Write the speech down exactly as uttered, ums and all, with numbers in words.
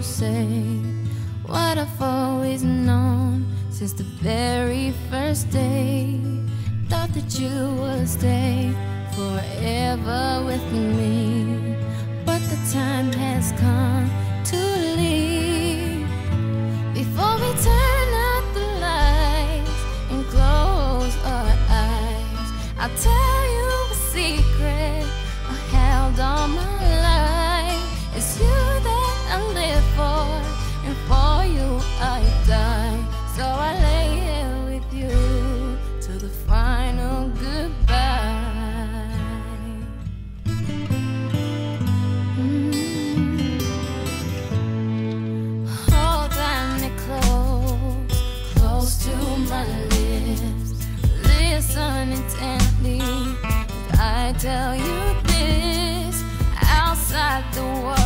say what I've always known since the very first day. Thought that you would stay forever with me, but the time has come to leave. Before we turn out the lights and close our eyes, I'll tell you a secret I held all my life. It's you that I live for, and for you I die. So I lay here with you till the final goodbye. Mm. Hold me close, close to my lips. Listen intently, I tell you this. Outside the world